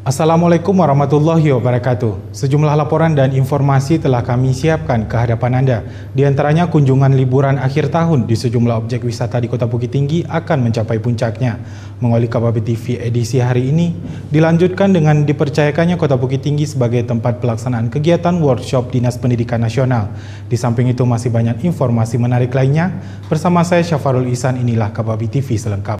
Assalamualaikum warahmatullahi wabarakatuh. Sejumlah laporan dan informasi telah kami siapkan ke hadapan Anda. Di antaranya kunjungan liburan akhir tahun di sejumlah objek wisata di Kota Bukit Tinggi akan mencapai puncaknya. Mengawali KBB TV edisi hari ini, dilanjutkan dengan dipercayakannya Kota Bukit Tinggi sebagai tempat pelaksanaan kegiatan workshop Dinas Pendidikan Nasional. Di samping itu masih banyak informasi menarik lainnya. Bersama saya Syafarul Ihsan, inilah KBB TV selengkap.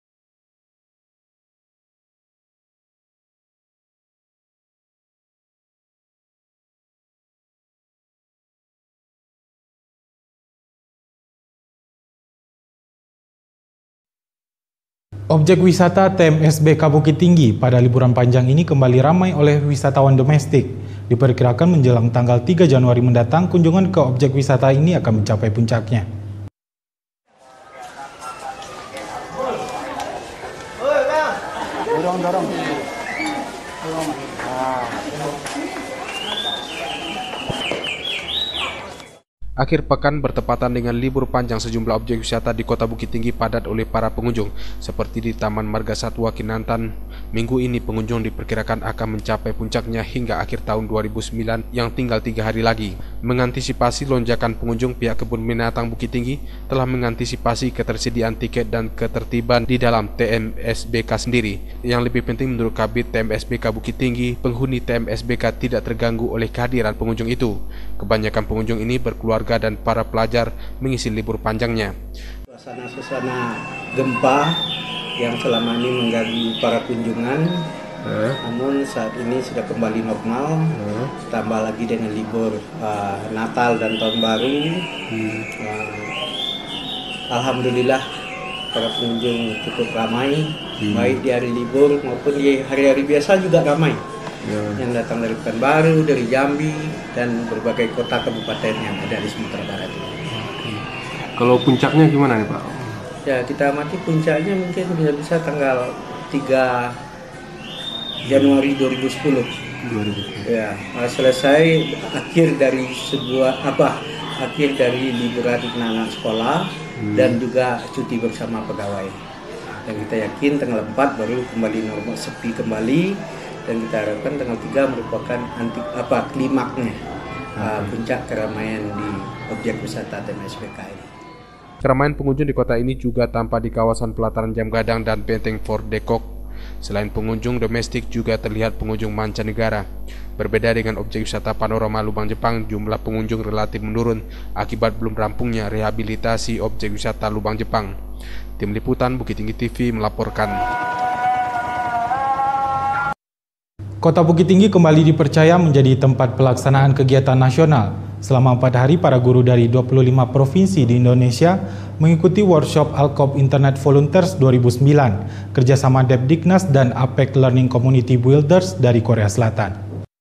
Objek wisata TMSBK Bukit Tinggi pada liburan panjang ini kembali ramai oleh wisatawan domestik. Diperkirakan menjelang tanggal 3 Januari mendatang, kunjungan ke objek wisata ini akan mencapai puncaknya. Dorong. Akhir pekan bertepatan dengan libur panjang, sejumlah objek wisata di Kota Bukit Tinggi padat oleh para pengunjung. Seperti di Taman Marga Satwa Kinantan, minggu ini pengunjung diperkirakan akan mencapai puncaknya hingga akhir tahun 2009 yang tinggal 3 hari lagi. Mengantisipasi lonjakan pengunjung, pihak Kebun Binatang Bukit Tinggi telah mengantisipasi ketersediaan tiket dan ketertiban di dalam TMSBK sendiri. Yang lebih penting menurut Kabid TMSBK Bukit Tinggi, penghuni TMSBK tidak terganggu oleh kehadiran pengunjung itu. Kebanyakan pengunjung ini berkeluarga dan para pelajar mengisi libur panjangnya. Suasana gempa yang selama ini mengganggu para kunjungan, namun saat ini sudah kembali normal. Tambah lagi dengan libur Natal dan Tahun Baru. Alhamdulillah para pengunjung cukup ramai, baik di hari libur maupun di hari-hari biasa juga ramai. Yang datang dari Pekanbaru, dari Jambi, dan berbagai kota kabupaten yang ada di Sumatera Barat. Kalau puncaknya gimana nih Pak? Ya, kita amati puncaknya mungkin bisa tanggal 3 Januari 2010. Ya, selesai akhir dari akhir dari liburan anak sekolah dan juga cuti bersama pegawai. Dan kita yakin tanggal 4 baru kembali normal, sepi kembali. Dan kita harapkan tanggal 3 merupakan klimaknya puncak keramaian di objek wisata TMSBK ini. Keramaian pengunjung di kota ini juga tampak di kawasan pelataran Jam Gadang dan Benteng Fort de Kock. Selain pengunjung domestik, juga terlihat pengunjung mancanegara. Berbeda dengan objek wisata Panorama Lubang Jepang, jumlah pengunjung relatif menurun akibat belum rampungnya rehabilitasi objek wisata Lubang Jepang. Tim Liputan Bukit Tinggi TV melaporkan. Kota Bukit Tinggi kembali dipercaya menjadi tempat pelaksanaan kegiatan nasional. Selama 4 hari, para guru dari 25 provinsi di Indonesia mengikuti workshop Alkop Internet Volunteers 2009, kerjasama Depdiknas dan APEC Learning Community Builders dari Korea Selatan.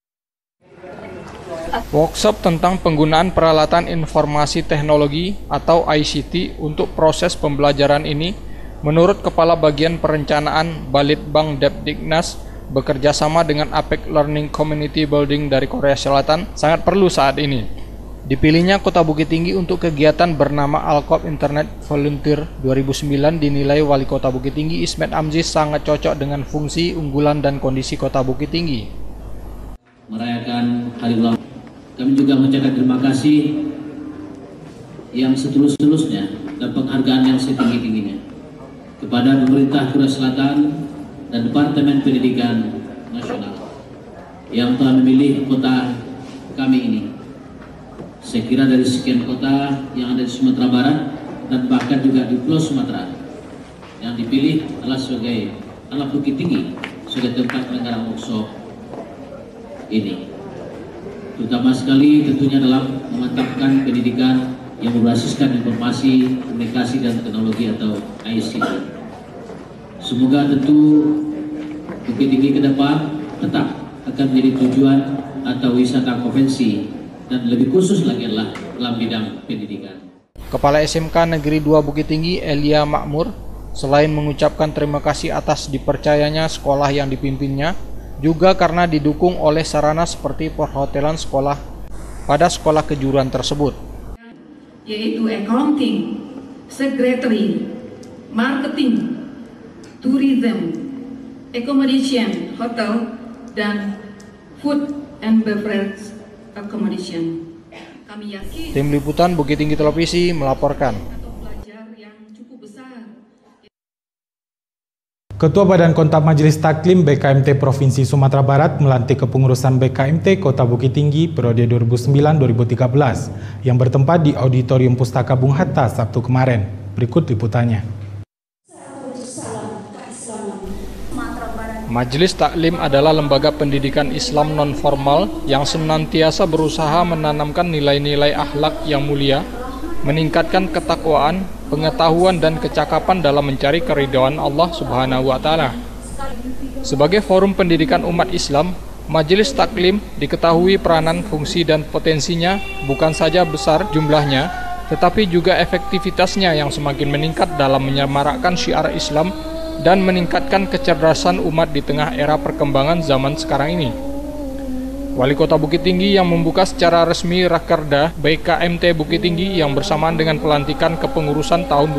Workshop tentang penggunaan peralatan informasi teknologi atau ICT untuk proses pembelajaran ini, menurut Kepala Bagian Perencanaan Balitbang Depdiknas, bekerja sama dengan APEC Learning Community Building dari Korea Selatan sangat perlu saat ini. Dipilihnya Kota Bukit Tinggi untuk kegiatan bernama Alkop Internet Volunteer 2009 dinilai Wali Kota Bukit Tinggi Ismet Amziz sangat cocok dengan fungsi, unggulan, dan kondisi Kota Bukit Tinggi. Merayakan Hari Ulang, kami juga mengucapkan terima kasih yang setulus-tulusnya dan penghargaan yang setinggi-tingginya kepada pemerintah Korea Selatan dan Departemen Pendidikan Nasional yang telah memilih kota kami ini. Saya kira dari sekian kota yang ada di Sumatera Barat dan bahkan juga di Pulau Sumatera, yang dipilih adalah Bukit Tinggi sebagai tempat penyelenggaraan workshop ini. Terutama sekali tentunya dalam memantapkan pendidikan yang berbasiskan informasi, komunikasi, dan teknologi atau ICT. Semoga tentu Bukit Tinggi ke depan tetap akan menjadi tujuan atau wisata konvensi, dan lebih khusus lagi adalah dalam bidang pendidikan. Kepala SMK Negeri 2 Bukit Tinggi, Elia Makmur, selain mengucapkan terima kasih atas dipercayanya sekolah yang dipimpinnya, juga karena didukung oleh sarana seperti perhotelan sekolah pada sekolah kejuruan tersebut. Yaitu accounting, secretary, marketing, tourism, accommodation, hotel, dan food and beverage accommodation. Kami yakin Tim Liputan Bukit Tinggi Televisi melaporkan. Ketua Badan Kontak Majelis Taklim BKMT Provinsi Sumatera Barat melantik kepengurusan BKMT Kota Bukit Tinggi periode 2009-2013 yang bertempat di Auditorium Pustaka Bung Hatta Sabtu kemarin. Berikut liputannya. Majelis Taklim adalah lembaga pendidikan Islam non-formal yang senantiasa berusaha menanamkan nilai-nilai akhlak yang mulia, meningkatkan ketakwaan, pengetahuan dan kecakapan dalam mencari keridhaan Allah Subhanahu wa Ta'ala. Sebagai forum pendidikan umat Islam, Majelis Taklim diketahui peranan, fungsi dan potensinya bukan saja besar jumlahnya, tetapi juga efektivitasnya yang semakin meningkat dalam menyemarakkan syiar Islam dan meningkatkan kecerdasan umat di tengah era perkembangan zaman sekarang ini. Wali Kota Bukit Tinggi yang membuka secara resmi Rakerda BKMT Bukit Tinggi yang bersamaan dengan pelantikan kepengurusan tahun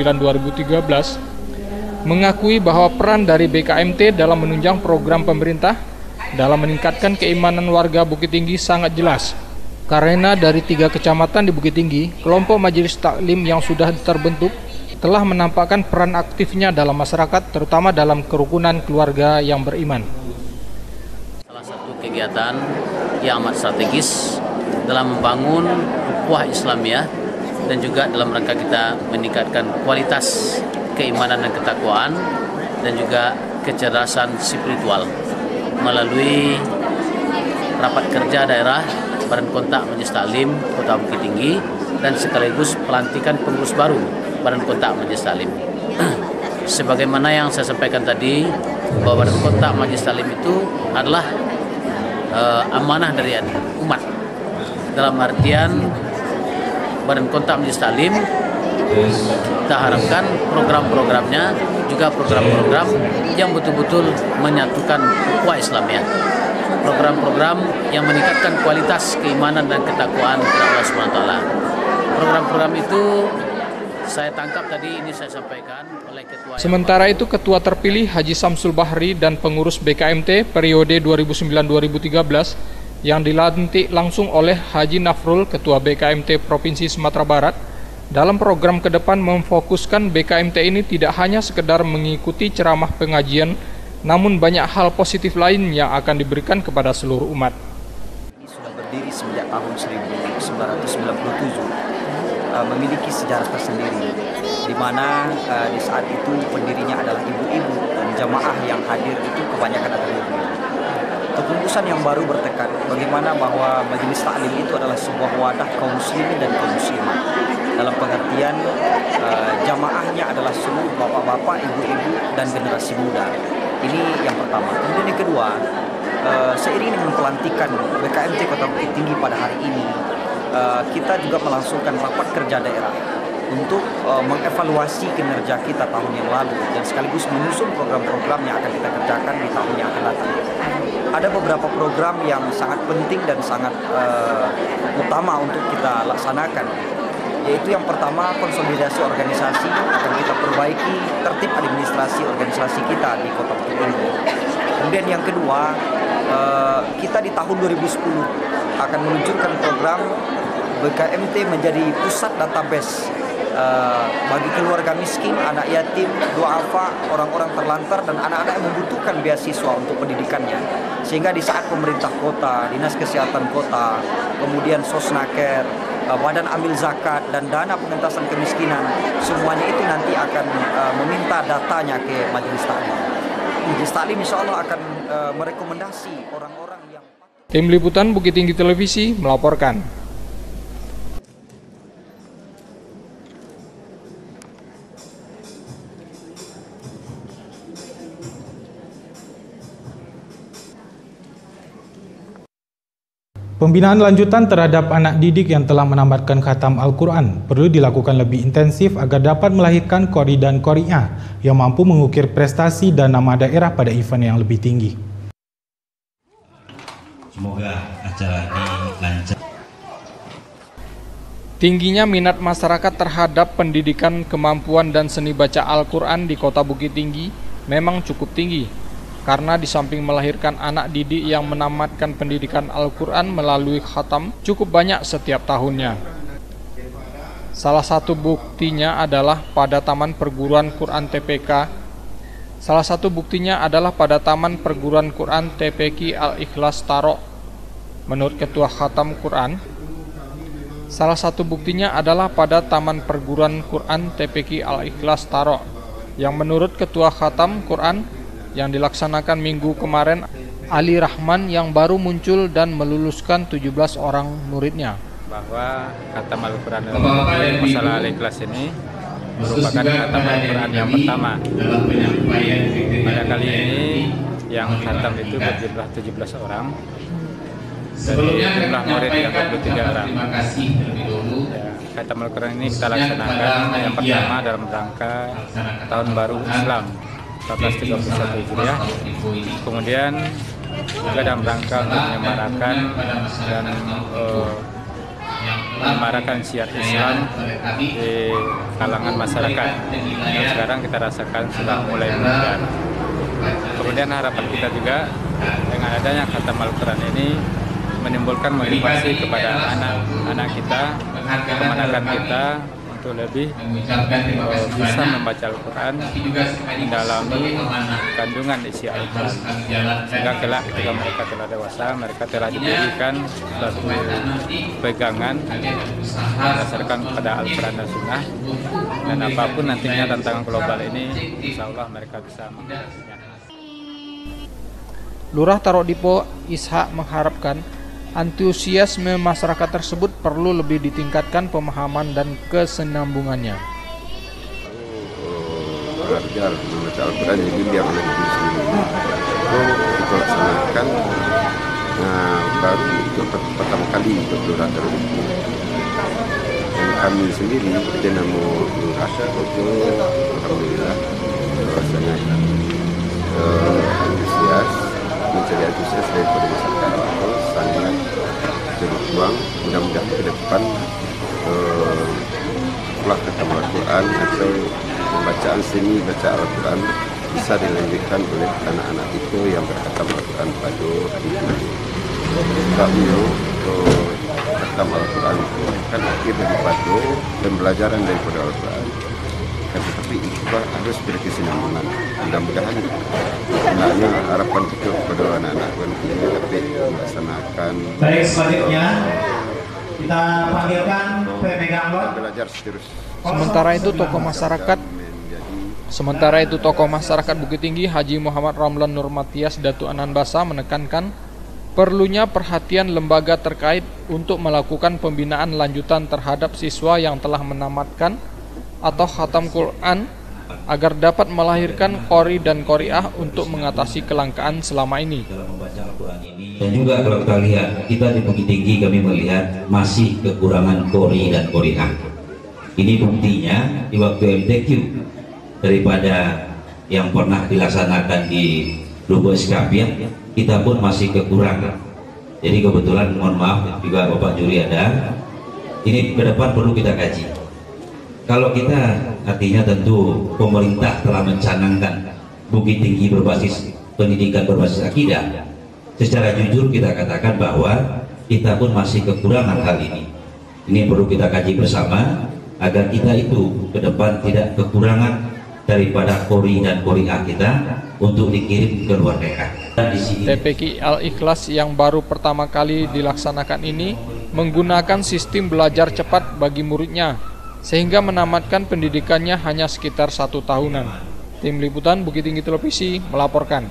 2009-2013 mengakui bahwa peran dari BKMT dalam menunjang program pemerintah dalam meningkatkan keimanan warga Bukit Tinggi sangat jelas. Karena dari 3 kecamatan di Bukit Tinggi, kelompok Majelis Taklim yang sudah terbentuk telah menampakkan peran aktifnya dalam masyarakat, terutama dalam kerukunan keluarga yang beriman. Salah satu kegiatan yang amat strategis dalam membangun ukhuwah Islamiyah dan juga dalam rangka kita meningkatkan kualitas keimanan dan ketakwaan dan juga kecerdasan spiritual melalui rapat kerja daerah Badan Kontak Majelis Taklim Kota Bukit Tinggi dan sekaligus pelantikan pengurus baru Badan Kontak Majelis Taklim. Sebagaimana yang saya sampaikan tadi, bahwa Badan Kontak Majelis Taklim itu adalah amanah dari umat. Dalam artian Badan Kontak Majelis Taklim, kita harapkan program-programnya juga program-program yang betul-betul menyatukan ukhuwah Islamiyah. Program-program yang meningkatkan kualitas keimanan dan ketakwaan kepada Allah Subhanahu wa Ta'ala. Program-program itu saya tangkap tadi ini saya sampaikan oleh Ketua. Sementara itu Ketua terpilih Haji Samsul Bahri dan pengurus BKMT periode 2009-2013 yang dilantik langsung oleh Haji Nafrul, Ketua BKMT Provinsi Sumatera Barat, dalam program ke depan memfokuskan BKMT ini tidak hanya sekedar mengikuti ceramah pengajian, namun banyak hal positif lain yang akan diberikan kepada seluruh umat. Ini sudah berdiri sejak tahun 1997. Memiliki sejarah tersendiri, di mana di saat itu pendirinya adalah ibu-ibu dan jamaah yang hadir itu kebanyakan adalah ibu-ibu. Kepengurusan yang baru bertekad bagaimana bahwa Majelis Taklim itu adalah sebuah wadah kaum muslimin dan kaum muslimah. Dalam pengertian jamaahnya adalah seluruh bapak-bapak, ibu-ibu dan generasi muda. Ini yang pertama. Kemudian yang kedua, seiring dengan pelantikan BKMT Kota Bukit Tinggi pada hari ini, kita juga melangsungkan rapat kerja daerah untuk mengevaluasi kinerja kita tahun yang lalu dan sekaligus menyusun program-program yang akan kita kerjakan di tahun yang akan datang. Ada beberapa program yang sangat penting dan sangat utama untuk kita laksanakan, yaitu yang pertama konsolidasi organisasi, akan kita perbaiki tertib administrasi organisasi kita di Kota Bukit Tinggi. Kemudian yang kedua, kita di tahun 2010 akan meluncurkan program BKMT menjadi pusat database bagi keluarga miskin, anak yatim, duafa, orang-orang terlantar dan anak-anak yang membutuhkan beasiswa untuk pendidikannya. Sehingga di saat pemerintah kota, Dinas Kesehatan Kota, kemudian Sosnaker, Badan Amil Zakat dan dana pengentasan kemiskinan, semuanya itu nanti akan meminta datanya ke Majelis Taklim. Majelis Taklim insya Allah akan merekomendasi orang-orang yang... Tim Liputan Bukit Tinggi Televisi melaporkan. Pembinaan lanjutan terhadap anak didik yang telah menamatkan khatam Al-Quran perlu dilakukan lebih intensif agar dapat melahirkan qori dan qori'ah yang mampu mengukir prestasi dan nama daerah pada event yang lebih tinggi. Semoga acara ini lancar. Tingginya minat masyarakat terhadap pendidikan kemampuan dan seni baca Al-Quran di Kota Bukit Tinggi memang cukup tinggi. karena di samping melahirkan anak didik yang menamatkan pendidikan Al-Quran melalui khatam cukup banyak setiap tahunnya. Salah satu buktinya adalah pada Taman Perguruan Quran TPK. TPQ Al-Ikhlas Taro. Menurut Ketua Khatam Quran, salah satu buktinya adalah pada Taman Perguruan Quran TPQ Al-Ikhlas Taro, yang menurut Ketua Khatam Quran yang dilaksanakan minggu kemarin, Ali Rahman yang baru muncul dan meluluskan 17 orang muridnya. Bahwa khatam Al-Quran masalah Al-Ikhlas ini merupakan khatam Al-Quran yang pertama. Pada kali ini yang khatam itu berjumlah 17 orang dari jumlah murid yang 23 orang. Khatam Al-Quran ini kita laksanakan yang pertama dalam rangka Tahun Baru Islam 1431 Hijriah. Kemudian juga dalam rangka untuk menyemarakan dan menyemarakan syiar Islam di kalangan masyarakat. Dan sekarang kita rasakan sudah mulai meningkat. Kemudian harapan kita juga dengan adanya khatam Al-Quran ini menimbulkan motivasi kepada anak-anak kita, kemanakan kita untuk lebih bisa membaca Al-Quran, mendalami kandungan isi Al-Quran, sehingga kelak ketika mereka telah dewasa, mereka telah diberikan suatu pegangan berdasarkan pada Al-Quran dan Sunnah, dan apapun nantinya tantangan global ini, insya Allah mereka bisa mengatasinya. Lurah Taro Dipo Ishak mengharapkan antusiasme masyarakat tersebut perlu lebih ditingkatkan pemahaman dan kesinambungannya. Belajar membaca Al-Quran jadi biar lebih sendiri. Itu kita laksanakan baru itu pertama kali untuk Lurah Taro Dipo. Dan kami sendiri dinamo Lurah itu alhamdulillah rasanya antusias, mencari antusias daripada masyarakat itu sangat berpeluang. Mudah-mudahan ke depan setelah khatam Al-Quran atau pembacaan seni baca Al-Quran bisa dilanjutkan oleh anak-anak itu yang berkhatam Al-Quran pada hari ini. Sebab itu khatam Al-Quran itu kan akhir daripada pembelajaran daripada Al-Quran. Tetapi itu harus berkesinambungan. Mudah-mudahan sebenarnya harapan kita kepada anak-anak ini dapat melaksanakan. Baik, selanjutnya kita panggilkan pemegang lot. Belajar terus. Sementara itu tokoh masyarakat Bukit Tinggi Haji Muhammad Ramlan Nurmatias Datu Ananbasa menekankan perlunya perhatian lembaga terkait untuk melakukan pembinaan lanjutan terhadap siswa yang telah menamatkan atau khatam Quran agar dapat melahirkan qori dan qoriah untuk mengatasi kelangkaan selama ini. Dan juga kalau kita lihat, kita di Bukit Tinggi kami melihat masih kekurangan qori dan qoriah. Ini buktinya di waktu MTQ daripada yang pernah dilaksanakan di Lubuk Eskapian, kita pun masih kekurangan. Jadi kebetulan mohon maaf juga Bapak Juri ada. Ini ke depan perlu kita kaji. Kalau kita artinya tentu pemerintah telah mencanangkan Bukit Tinggi berbasis pendidikan berbasis akidah. Secara jujur kita katakan bahwa kita pun masih kekurangan hal ini. Ini perlu kita kaji bersama agar kita itu ke depan tidak kekurangan daripada qori dan qoriah kita untuk dikirim ke luar daerah. TPQ Al-Ikhlas yang baru pertama kali dilaksanakan ini menggunakan sistem belajar cepat bagi muridnya, sehingga menamatkan pendidikannya hanya sekitar 1 tahunan. Tim Liputan Bukit Tinggi Televisi melaporkan.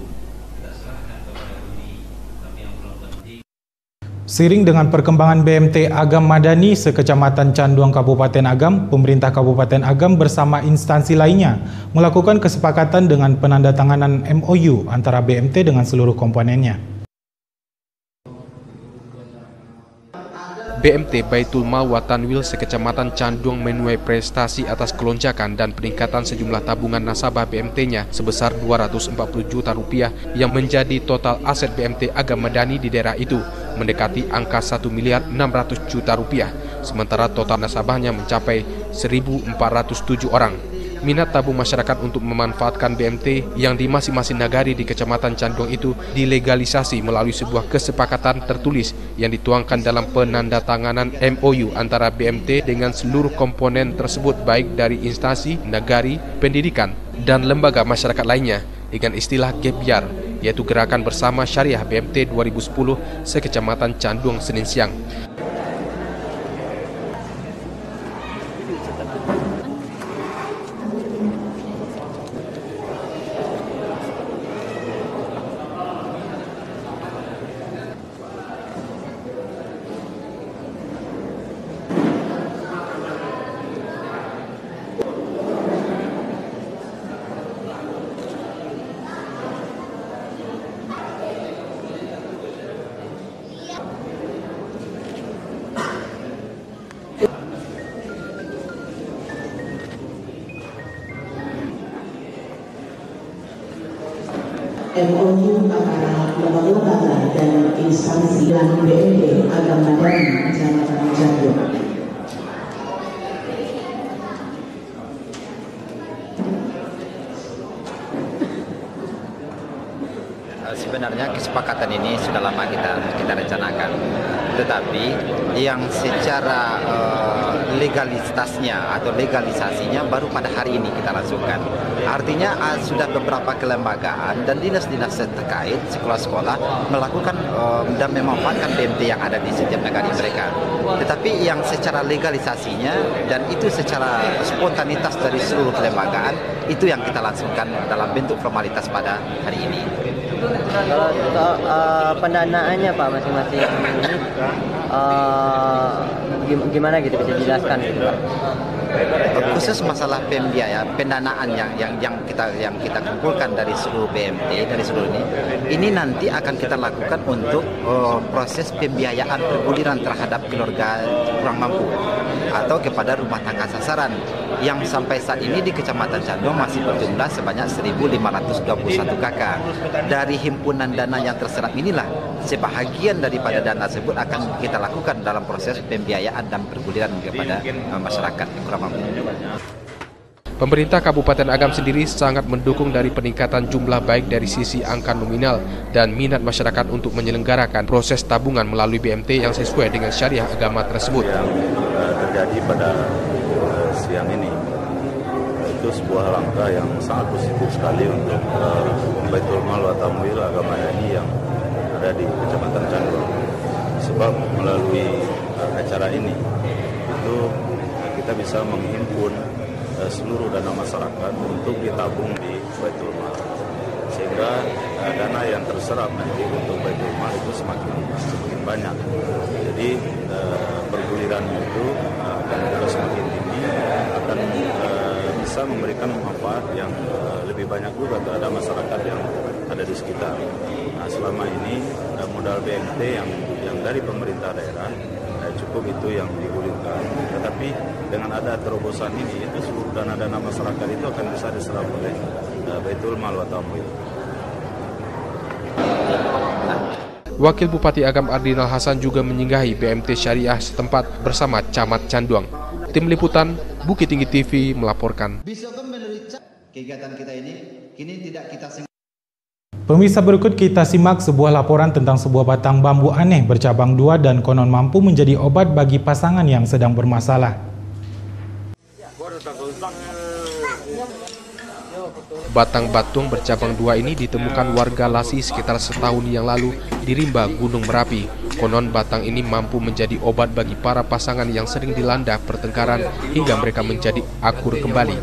Seiring dengan perkembangan BMT Agam Madani sekecamatan Canduang Kabupaten Agam, pemerintah Kabupaten Agam bersama instansi lainnya melakukan kesepakatan dengan penandatanganan MOU antara BMT dengan seluruh komponennya. BMT Baitul Mal Watanwil sekecamatan Canduang menuai prestasi atas kelonjakan dan peningkatan sejumlah tabungan nasabah BMT-nya sebesar 240 juta rupiah yang menjadi total aset BMT Agam Madani di daerah itu mendekati angka 1 miliar 600 juta rupiah, sementara total nasabahnya mencapai 1.407 orang. Minat tabung masyarakat untuk memanfaatkan BMT yang di masing-masing nagari di Kecamatan Canduang itu dilegalisasi melalui sebuah kesepakatan tertulis yang dituangkan dalam penandatanganan MOU antara BMT dengan seluruh komponen tersebut, baik dari instansi, nagari, pendidikan, dan lembaga masyarakat lainnya dengan istilah GEBYAR, yaitu Gerakan Bersama Syariah BMT 2010 se-Kecamatan Canduang Senin siang. MOU antara lembaga dan instansi dan BMT Agama dan Kecamatan Canduang. Sebenarnya kesepakatan ini sudah lama kita rencanakan, tetapi yang secara legalitasnya atau legalisasinya baru pada hari ini kita langsungkan. Artinya sudah beberapa kelembagaan dan dinas-dinas terkait sekolah-sekolah melakukan dan memanfaatkan BMT yang ada di setiap negara mereka. Tetapi yang secara legalisasinya dan itu secara spontanitas dari seluruh kelembagaan itu yang kita langsungkan dalam bentuk formalitas pada hari ini. Kalau pendanaannya Pak masing-masing ini gimana gitu, bisa dijelaskan gitu Pak? Khusus masalah pembiayaan pendanaan yang kita kumpulkan dari seluruh BMT dari seluruh ini nanti akan kita lakukan untuk proses pembiayaan perguliran terhadap keluarga kurang mampu atau kepada rumah tangga sasaran yang sampai saat ini di Kecamatan Canduang masih berjumlah sebanyak 1.521 KK. Dari himpunan dana yang terserap inilah sebahagian daripada dana tersebut akan kita lakukan dalam proses pembiayaan dan perguliran kepada masyarakat yang kurang mampu. Pemerintah Kabupaten Agam sendiri sangat mendukung dari peningkatan jumlah baik dari sisi angka nominal dan minat masyarakat untuk menyelenggarakan proses tabungan melalui BMT yang sesuai dengan syariah agama tersebut. Yang terjadi pada siang ini itu sebuah langkah yang sangat positif sekali untuk Baitul Mal wa Tamwil Agama ini yang ada di Kecamatan Canduang. Sebab melalui acara ini itu kita bisa menghimpun seluruh dana masyarakat untuk ditabung di Baitul Mal, sehingga dana yang terserap nanti untuk Baitul Mal itu semakin banyak. Jadi pergulirannya itu akan juga semakin tinggi, akan bisa memberikan manfaat yang lebih banyak juga terhadap masyarakat yang ada di sekitar. Nah, selama ini modal BMT yang dari pemerintah daerah cukup itu yang digulirkan, tetapi dengan ada terobosan ini itu seluruh dana-dana masyarakat itu akan bisa diserap oleh Baitul Mal wa Tamwil. Wakil Bupati Agam Ardinal Hasan juga menyinggahi BMT Syariah setempat bersama Camat Canduang. Tim Liputan Bukit Tinggi TV melaporkan. Kegiatan kita ini kini tidak kita. Pemirsa, berikut kita simak sebuah laporan tentang sebuah batang bambu aneh bercabang dua dan konon mampu menjadi obat bagi pasangan yang sedang bermasalah. Batang batung bercabang dua ini ditemukan warga Lasi sekitar setahun yang lalu di rimba Gunung Merapi. Konon batang ini mampu menjadi obat bagi para pasangan yang sering dilanda pertengkaran hingga mereka menjadi akur kembali.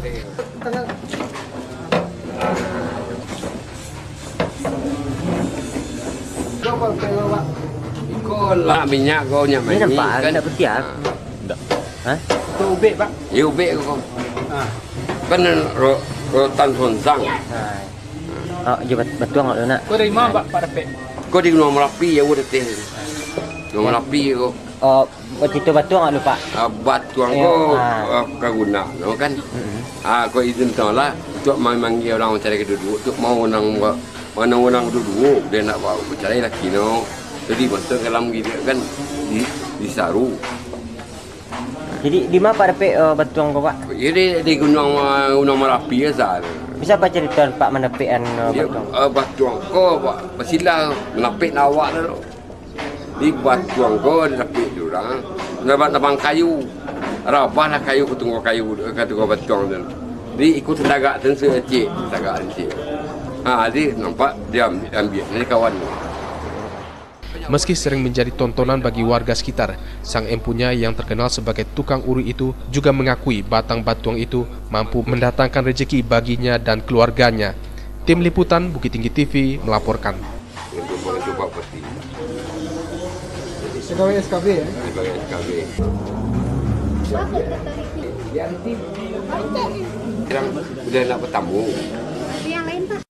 Lah minyak kau nyaman ini nampak kan tak petiak. Hah? Tu ubek pak. Ya ubek kau. Kan rotan sonsang. Oh, je batuang nak nak. Kau dari mana pak dapat? Kau di Gunung Merapi ya udah teh. Gunung Merapi kau. Oh, begitu batuang tak pak? Batuang kau kaguna, kan? Kau izin tahu lah. Tu manggil orang cari keduduk. Tu mau orang duduk dia nak bawa cari laki no. Jadi masuk dalam gitu kan disaru. Jadi di mana Pak dapat batuang kau Pak? Jadi di Gunung Merapi ya Zat. Bisa Pak cerita Pak mendapikan batuang? Batuang kau Pak, pasilah menapik awak dulu. Di batuang kau menapik dulu lah. Nabang kayu, rabahlah kayu ketunggu kayu ketunggu batuang dulu. Di ikut tegak tensu cik, tegak cik. Jadi nampak dia ambil ini kawan. Meski sering menjadi tontonan bagi warga sekitar, sang empunya yang terkenal sebagai tukang uri itu juga mengakui batang batuang itu mampu mendatangkan rezeki baginya dan keluarganya. Tim Liputan Bukit Tinggi TV melaporkan. Pegawai SKB ya? Pegawai SKB. Udah nak bertamu. Yang lain Pak.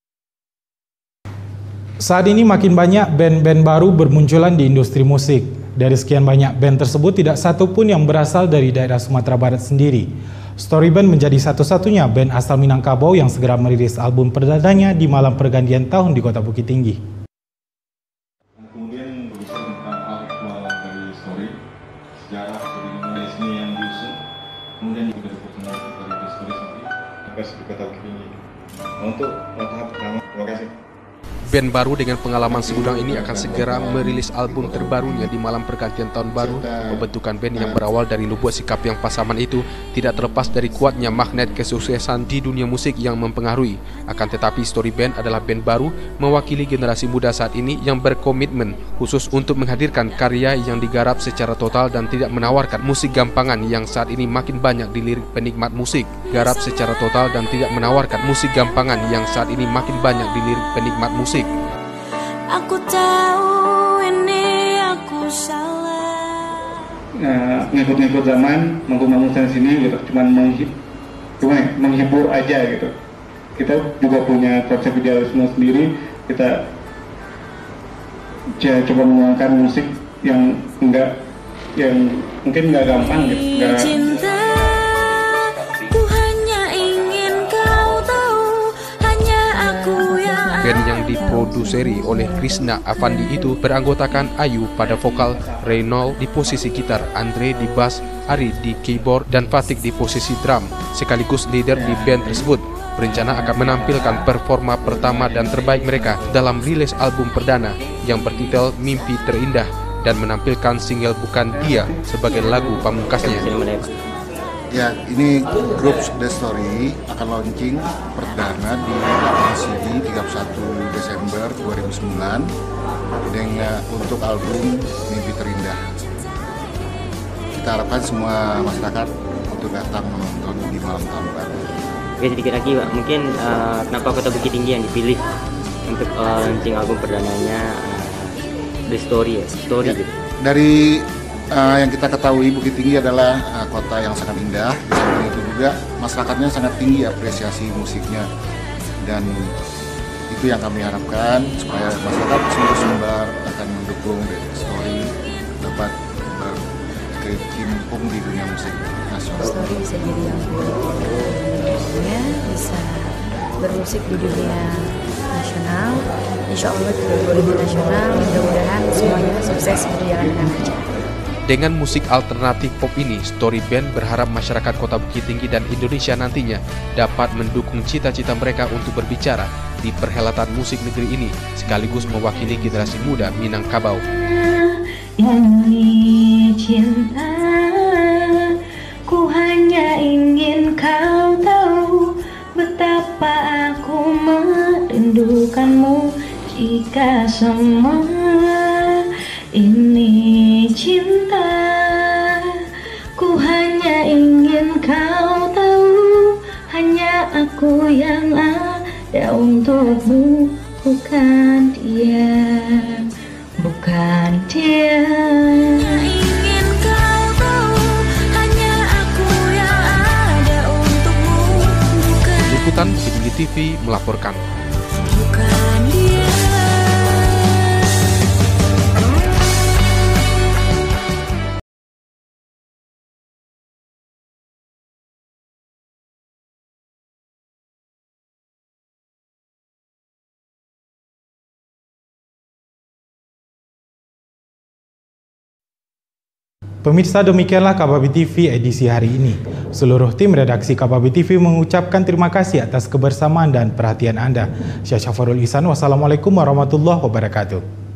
Saat ini makin banyak band-band baru bermunculan di industri musik. Dari sekian banyak band tersebut, tidak satu pun yang berasal dari daerah Sumatera Barat sendiri. Story Band menjadi satu-satunya band asal Minangkabau yang segera merilis album perdananya di malam pergantian tahun di Kota Bukit Tinggi. Kemudian berbicara tentang hal aktual dari Story, sejarah bagaimana seni yang diusung, kemudian juga ada pertemuan dari Story sendiri, di Kota Bukit Tinggi. Untuk tahap pertama, terima kasih. Band baru dengan pengalaman segudang ini akan segera merilis album terbarunya di malam pergantian tahun baru. Pembentukan band yang berawal dari lubuk sikap yang pasaman itu tidak terlepas dari kuatnya magnet kesuksesan di dunia musik yang mempengaruhi. Akan tetapi Story Band adalah band baru mewakili generasi muda saat ini yang berkomitmen khusus untuk menghadirkan karya yang digarap secara total dan tidak menawarkan musik gampangan yang saat ini makin banyak dilirik penikmat musik. Garap secara total dan tidak menawarkan musik gampangan yang saat ini makin banyak dilirik penikmat musik. Aku tahu ini aku salah. Ngikut-ngikut zaman, manggung-manggung sana sini gitu, cuman menghibur aja gitu. Kita juga punya konsep idealisme sendiri. Kita coba menggunakan musik yang mungkin nggak gampang gitu. Band yang diproduseri oleh Krishna Avandi itu beranggotakan Ayu pada vokal, Reynold di posisi gitar, Andre di bass, Ari di keyboard, dan Fatik di posisi drum. Sekaligus leader di band tersebut berencana akan menampilkan performa pertama dan terbaik mereka dalam rilis album perdana yang bertitel Mimpi Terindah dan menampilkan single Bukan Dia sebagai lagu pamungkasnya. Ya, ini grup The Story akan launching perdana di CD 31 Desember 2009 dengan untuk album Mimpi Terindah. Kita harapkan semua masyarakat untuk datang menonton di malam tahun baru. Oke, sedikit lagi Pak, mungkin kenapa Kota Bukit Tinggi yang dipilih untuk launching album perdananya The Story ya? Story gitu. Dari yang kita ketahui Bukit Tinggi adalah kota yang sangat indah. Di samping itu juga masyarakatnya sangat tinggi apresiasi musiknya, dan itu yang kami harapkan supaya masyarakat seluruh Sumbar akan mendukung The Story dapat berkecimpung di dunia musik nasional. Story bisa jadi yang dunia, bisa bermusik di dunia nasional. Insya Allah di dunia nasional, mudah-mudahan semuanya sukses berjalan dengan lancar. Dengan musik alternatif pop ini, Story Band berharap masyarakat Kota Bukit Tinggi dan Indonesia nantinya dapat mendukung cita-cita mereka untuk berbicara di perhelatan musik negeri ini, sekaligus mewakili generasi muda Minangkabau. Ini cinta, ku hanya ingin kau tahu betapa aku merindukanmu. Jika semua ini cinta, ku hanya ingin kau tahu, hanya aku yang ada untukmu, bukan dia, bukan dia. Ingin kau tahu, hanya aku yang ada untukmu, bukan. Liputan Bukit Tinggi TV melaporkan. Bukan dia. Pemirsa, demikianlah KBB TV edisi hari ini. Seluruh tim redaksi KBB TV mengucapkan terima kasih atas kebersamaan dan perhatian Anda. Syah Syafarul Ihsan, wassalamualaikum warahmatullahi wabarakatuh.